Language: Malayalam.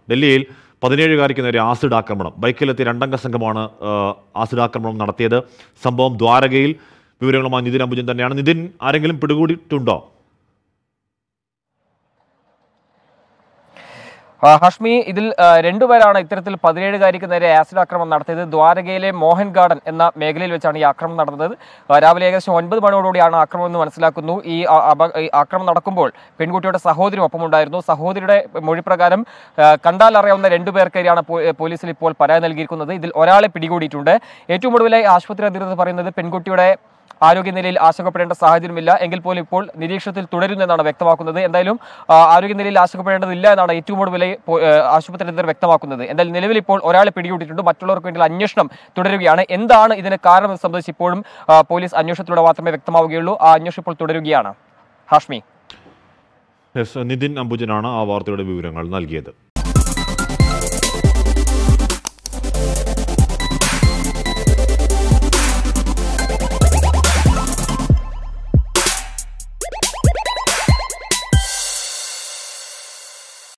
ഡൽഹിയിൽ 17-കാരിക്ക് നേരെ ആസിഡ് ആക്രമണം. ബൈക്കിലെത്തിയ രണ്ടംഗ സംഘമാണ് ആസിഡ് ആക്രമണം നടത്തിയത്. സംഭവം ദ്വാരകയിൽ. വിവരങ്ങളുമായി നിതിൻ അംബുജൻ തന്നെയാണ്. നിതിൻ, ആരെങ്കിലും പിടികൂടിയിട്ടുണ്ടോ? ഹഷ്മി, ഇതിൽ രണ്ടുപേരാണ് ഇത്തരത്തിൽ 17-കാരിക്ക് നേരെ ആസിഡ് ആക്രമണം നടത്തിയത്. ദ്വാരകയിലെ മോഹൻ ഗാർഡൻ എന്ന മേഖലയിൽ വെച്ചാണ് ഈ ആക്രമണം നടന്നത്. രാവിലെ ഏകദേശം 9 മണിയോടുകൂടിയാണ് ആക്രമണം എന്ന് മനസ്സിലാക്കുന്നു. ഈ ആക്രമണം നടക്കുമ്പോൾ പെൺകുട്ടിയുടെ സഹോദരി ഒപ്പമുണ്ടായിരുന്നു. സഹോദരിയുടെ മൊഴിപ്രകാരം കണ്ടാൽ അറിയാവുന്ന രണ്ടുപേർക്കെതിരെയാണ് പോലീസിൽ ഇപ്പോൾ പരാതി നൽകിയിരിക്കുന്നത്. ഇതിൽ ഒരാളെ പിടികൂടിയിട്ടുണ്ട്. ഏറ്റവും ഒടുവിലായി ആശുപത്രി അധികൃതർ പറയുന്നത് പെൺകുട്ടിയുടെ ആരോഗ്യനിലയിൽ ആശങ്കപ്പെടേണ്ട സാഹചര്യമില്ല, എങ്കിൽ പോലും ഇപ്പോൾ നിരീക്ഷണത്തിൽ തുടരുമെന്നാണ് വ്യക്തമാക്കുന്നത്. എന്തായാലും ആരോഗ്യനിലയിൽ ആശങ്കപ്പെടേണ്ടതില്ല എന്നാണ് ഏറ്റവും ഒടുവിൽ ആശുപത്രി അധികൃതർ വ്യക്തമാക്കുന്നത്. എന്തായാലും നിലവിൽ ഇപ്പോൾ ഒരാളെ പിടികൂടിയിട്ടുണ്ട്. മറ്റുള്ളവർക്ക് വേണ്ടിയുള്ള അന്വേഷണം തുടരുകയാണ്. എന്താണ് ഇതിന് കാരണം സംബന്ധിച്ച് ഇപ്പോഴും പോലീസ് അന്വേഷണത്തിലൂടെ മാത്രമേ വ്യക്തമാവുകയുള്ളൂ. ആ അന്വേഷണം ഇപ്പോൾ തുടരുകയാണ്. ഹാഷ്മി, നിതിൻ അംബുജനാണ് ആ വാർത്തയുടെ വിവരങ്ങൾ നൽകിയത്.